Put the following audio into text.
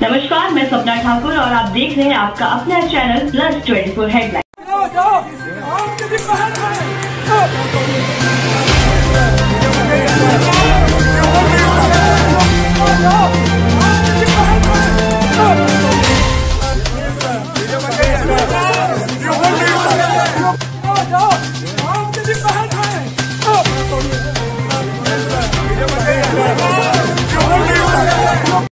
नमस्कार, मैं सपना ठाकुर और आप देख रहे हैं आपका अपना चैनल +24 हेडलाइन।